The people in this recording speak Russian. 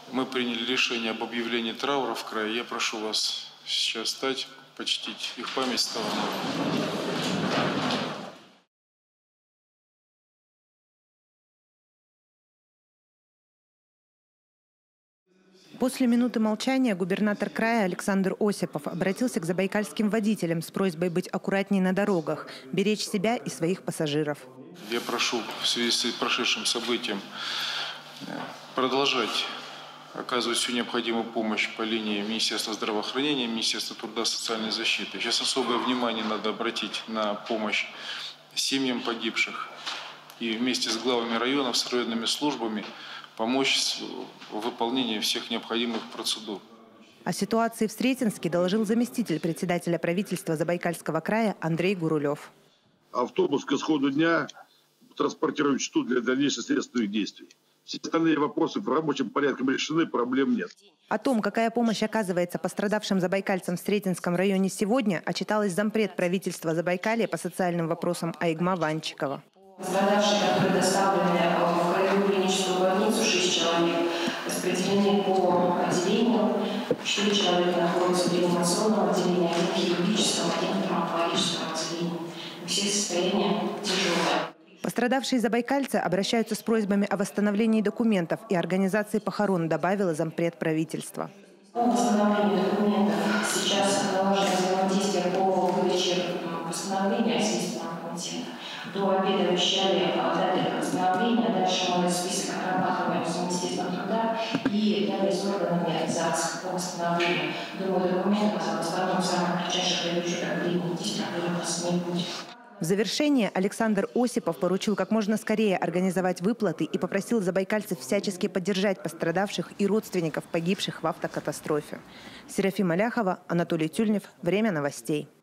Мы приняли решение об объявлении траура в крае. Я прошу вас сейчас встать, почтить их память столом. После минуты молчания губернатор края Александр Осипов обратился к забайкальским водителям с просьбой быть аккуратнее на дорогах, беречь себя и своих пассажиров. Я прошу в связи с прошедшим событием продолжать оказывать всю необходимую помощь по линии Министерства здравоохранения, Министерства труда и социальной защиты. Сейчас особое внимание надо обратить на помощь семьям погибших. И вместе с главами районов, с районными службами помочь в выполнении всех необходимых процедур. О ситуации в Сретенске доложил заместитель председателя правительства Забайкальского края Андрей Гурулев. Автобус к исходу дня транспортирует что для дальнейших следственных действий. Все остальные вопросы в рабочем порядке решены, проблем нет. О том, какая помощь оказывается пострадавшим забайкальцам в Сретенском районе сегодня, отчиталась зампред правительства Забайкалья по социальным вопросам Айгма Ванчикова. Пострадавшие, которые доставлены в краевую клиническую больницу, 6 человек, распределены по отделению. 4 человека находятся в реанимационном отделении, 1 в хирургическом, 1 в травматологическом отделении. Все состояния тяжелые. Пострадавшие забайкальцы обращаются с просьбами о восстановлении документов и организации похорон, добавила зампред правительства. По восстановлению документов сейчас налажено взаимодействие по выдаче восстановления следственного комитета. До обеда обещали даты восстановления. Дальше мы список отрабатываем с Министерством труда и далее с органами ЗАГС по восстановлению. Думаю, документов в основном в самых кратчайших времени здесь проблем у нас не будет. В завершение Александр Осипов поручил как можно скорее организовать выплаты и попросил забайкальцев всячески поддержать пострадавших и родственников погибших в автокатастрофе. Серафима Ляхова, Анатолий Тюльнев. Время новостей.